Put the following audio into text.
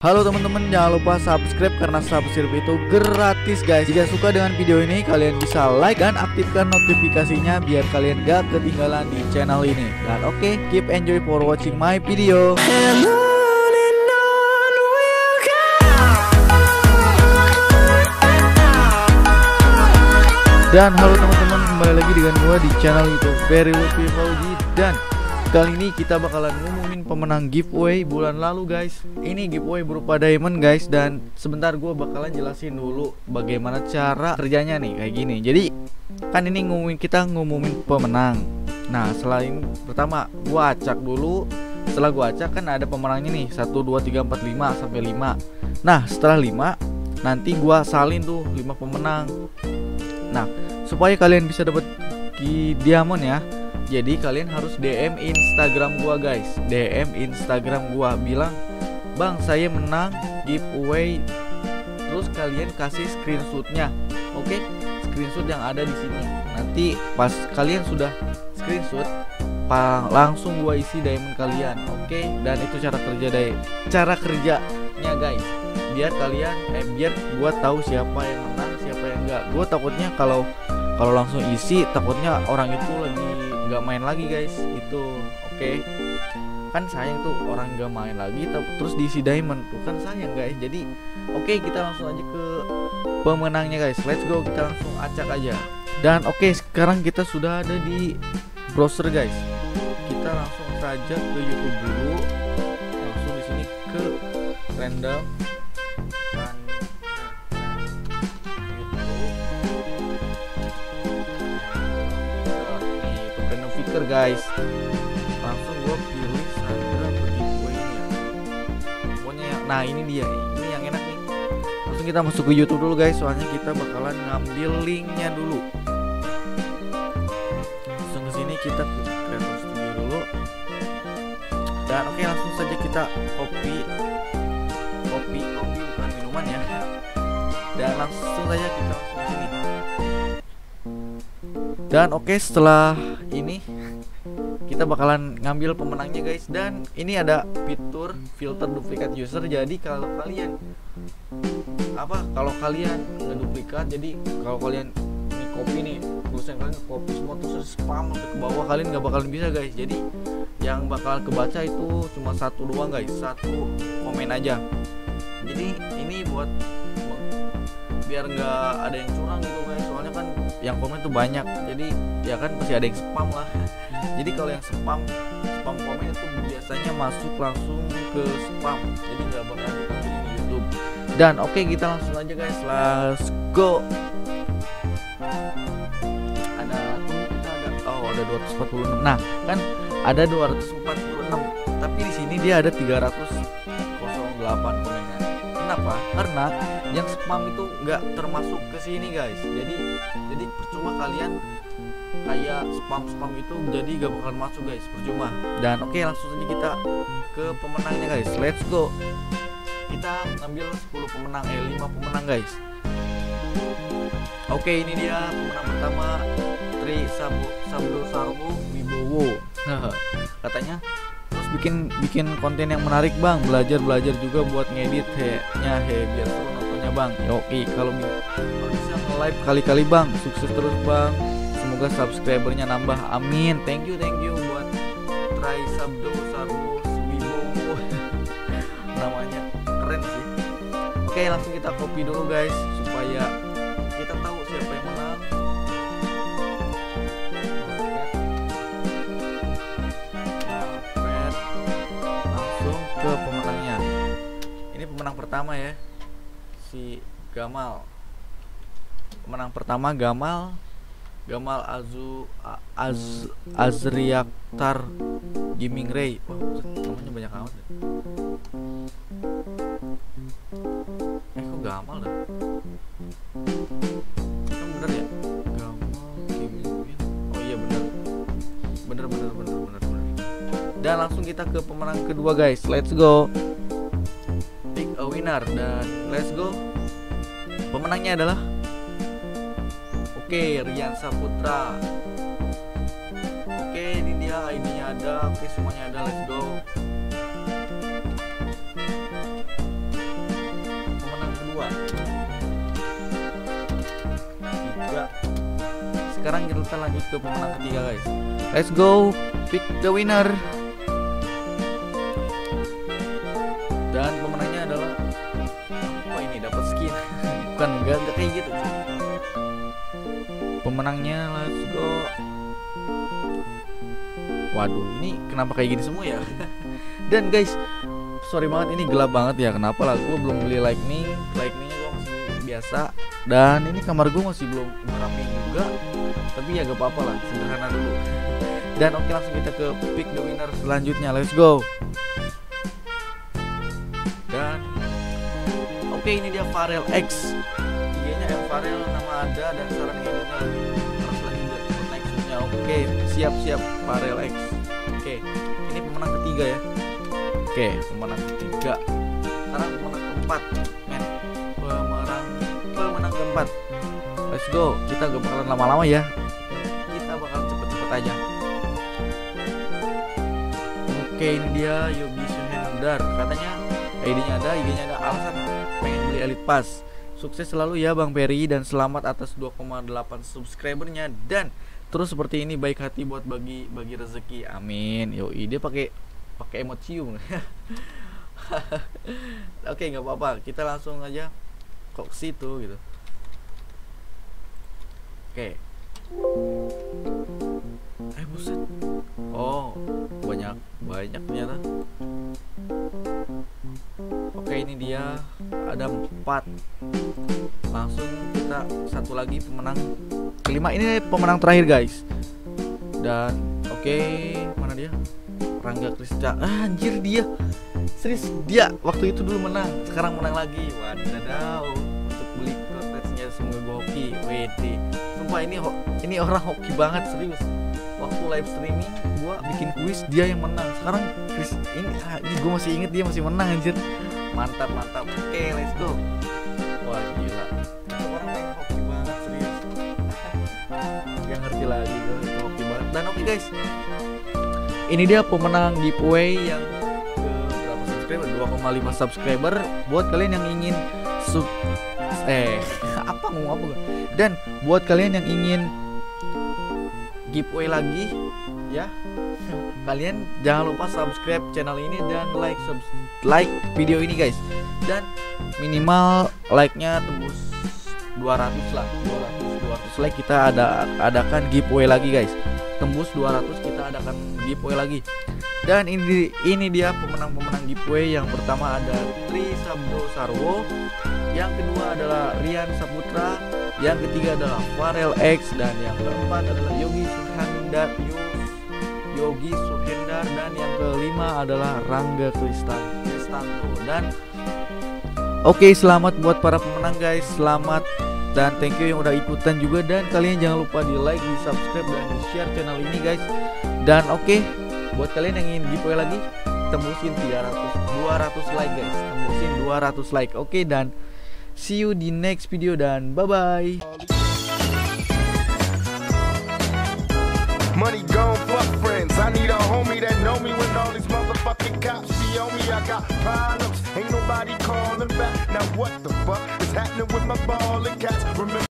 Halo teman-teman, jangan lupa subscribe karena subscribe itu gratis guys. Jika suka dengan video ini, kalian bisa like dan aktifkan notifikasinya biar kalian gak ketinggalan di channel ini. Dan oke, keep enjoy for watching my video. Dan halo teman-teman, kembali lagi dengan gua di channel YouTube Very Lucky Fauzi. Dan kali ini kita bakalan ngumumin pemenang giveaway bulan lalu guys. Ini giveaway berupa diamond guys. Dan sebentar gue bakalan jelasin dulu bagaimana cara kerjanya nih kayak gini. Jadi kan ini kita ngumumin pemenang. Nah selain pertama gue acak dulu. Setelah gue acak kan ada pemenangnya nih 1, 2, 3, 4, 5 sampai 5. Nah setelah 5 nanti gue salin tuh 5 pemenang. Nah supaya kalian bisa dapat diamond ya, jadi kalian harus DM Instagram gua guys. DM Instagram gua bilang, "Bang, saya menang giveaway." Terus kalian kasih screenshotnya. Oke? Screenshot yang ada di sini. Nanti pas kalian sudah screenshot, langsung gua isi diamond kalian. Oke? Dan itu cara kerjanya guys. Biar kalian biar gua tahu siapa yang menang, siapa yang enggak. Gua takutnya kalau langsung isi, takutnya orang itu lagi nggak main lagi guys itu. Oke, kan sayang tuh orang nggak main lagi terus diisi diamond tuh kan sayang guys. Jadi oke, kita langsung aja ke pemenangnya guys. Let's go, kita langsung acak aja. Dan oke, sekarang kita sudah ada di browser guys. Kita langsung saja ke YouTube dulu. Langsung di sini ke random. Guys, langsung gue pilih Sandra giveaway ini ya. Pokoknya nah ini dia, ini yang enak nih. Langsung kita masuk ke YouTube dulu guys, soalnya kita bakalan ngambil linknya dulu. Langsung ke sini kita ke Creator Studio dulu. Dan oke, langsung saja kita copy bukan minuman ya. Dan langsung saja kita langsung ke sini. Dan oke, setelah ini kita bakalan ngambil pemenangnya guys. Dan ini ada fitur filter duplikat user. Jadi kalau kalian ngeduplikat, jadi kalau kalian ini copy nih, tulisan kalian copy semua terus spam sampai ke bawah, kalian nggak bakalan bisa guys. Jadi yang bakal kebaca itu cuma satu doang guys, satu komen aja. Jadi ini buat biar nggak ada yang curang gitu guys, soalnya kan yang komen tuh banyak, jadi ya kan pasti ada yang spam lah. Jadi kalau yang spam komen itu biasanya masuk langsung ke spam, jadi nggak bakal ditampilin di YouTube. Dan oke, kita langsung aja guys, let's go. Ada 246. Nah kan ada 246, tapi di sini dia ada 308 komennya. Kenapa? Karena yang spam itu nggak termasuk ke sini guys. Jadi percuma kalian kayak spam itu, jadi gak bakalan masuk guys, percuma. Dan oke, langsung saja kita ke pemenangnya guys. Let's go. Kita ngambil 10 pemenang 5 pemenang guys. Oke, ini dia pemenang pertama, Tri Sabdo Sarwo Wibowo. Katanya terus bikin konten yang menarik bang, belajar juga buat ngedit biar seru nontonnya bang. Oke, kalau bisa nge-live kali-kali bang, sukses terus bang, semoga subscribernya nambah, amin. Thank you buat Try Sabdo Sarwo Wibowo. Namanya keren sih. Oke, langsung kita copy dulu guys supaya kita tahu siapa yang menang. Ke pemenangnya. Ini pemenang pertama ya, si Gamal. Pemenang pertama Gamal Azriaktar Gaming Ray. Wah, namanya banyak amat ya. Kok Gamal dah? Kan bener ya? Gamal Gaming Ray. Oh iya bener. Dan langsung kita ke pemenang kedua guys. Let's go. Pick a winner. Dan let's go. Pemenangnya adalah Rian Saputra. Ini dia ID-nya ada. Semuanya ada. Let's go. sekarang kita lanjut ke pemenang ketiga guys. Let's go, pick the winner. Dan pemenangnya adalah apa ini, dapat skin. Bukan, enggak kayak gitu. Pemenangnya let's go. Waduh, ini kenapa kayak gini semua ya? Dan guys, sorry banget ini gelap banget ya. Kenapa lah, gue belum beli lightningnya gue masih biasa. Dan ini kamar gue masih belum rapi juga. Tapi ya gak apa-apa lah, sederhana dulu. Dan oke, langsung kita ke pick the winner selanjutnya. Let's go. Dan oke, ini dia Farel X. IG-nya Farel, nama ada dan saran hidupnya terus lagi nextnya. Oke, siap Farel X. Oke, ini pemenang ketiga ya. Oke, pemenang ketiga. Sekarang pemenang keempat, men. Pemenang keempat. Let's go. Kita gak bakalan lama-lama ya. Kita bakalan cepet-cepet aja. Oke, ini dia Yogi Suhendar. Katanya ID-nya ada, IG-nya ada, alasan pengen beli Elite Pass. Sukses selalu ya Bang Peri dan selamat atas 2,8 subscribernya, dan terus seperti ini, baik hati buat bagi rezeki. Amin. Yoi, dia pakai emot cium. Oke, nggak apa-apa, kita langsung aja kok ke situ gitu. Oke. Buset. Oh, banyak ternyata. Oke, ini dia ada 4. Langsung kita satu lagi pemenang kelima. Ini pemenang terakhir guys. Dan oke, mana dia? Rangga Krista. Anjir, dia serius, dia waktu itu dulu menang, sekarang menang lagi. Wadaw, untuk beli kontennya semoga hoki. WD, sumpah ini orang hoki banget, serius. Waktu live streaming gua bikin kuis, dia yang menang. Sekarang ini gue masih inget dia masih menang, anjir. Mantap. Oke, let's go. Wah, gila, itu orang yang hoki banget, serius. Gak ngerti lagi gue, hoki banget. Dan oke guys, ini dia pemenang giveaway yang ke berapa subscriber? 2,5 subscriber. Buat kalian yang ingin ngomong apa? Dan buat kalian yang ingin giveaway lagi ya, kalian jangan lupa subscribe channel ini dan like video ini guys. Dan minimal like-nya tembus 200 lah. 200 like kita adakan giveaway lagi guys. Tembus 200 kita adakan giveaway lagi. Dan ini dia pemenang giveaway. Yang pertama ada Tri Sabdo Sarwo, yang kedua adalah Rian Saputra, yang ketiga adalah Farel X, dan yang keempat adalah Yogi Suhendar, dan yang kelima adalah Rangga Kristanto. Dan oke, selamat buat para pemenang guys, selamat. Dan thank you yang udah ikutan juga. Dan kalian jangan lupa di like, di subscribe, dan di share channel ini guys. Dan oke, buat kalian yang ingin giveaway lagi, tembusin 200 like guys. Tembusin 200 like. Oke, dan see you di next video, dan bye bye. Money gone, fuck friends. I need a homie that know me when all these motherfucking cops be on me. I got problems, ain't nobody calling back. Now what the fuck is happening with my ballin' cats? Remember